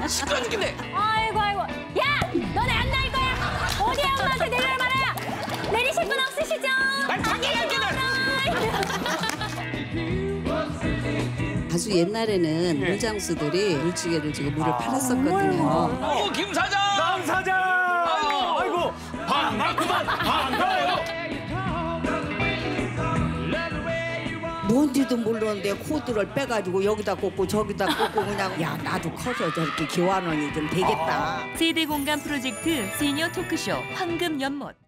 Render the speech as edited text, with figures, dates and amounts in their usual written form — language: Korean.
시끄러 죽겠네. 아이고. 야, 너네 안 나일 거야. 어디 엄마한테 내려라 말아야. 내리실 분 없으시죠? 난 당연히 아주 옛날에는 물장수들이 물찌개를 지고 물을 팔았었거든요. 김 사장. 남 사장. 아이고. 반가워요. 뭔지도 모르는데 코드를 빼가지고 여기다 꽂고 저기다 꽂고 그냥 야 나도 커서 저렇게 교환원이 좀 되겠다. 세대 공감 프로젝트 시니어 토크쇼 황금 연못.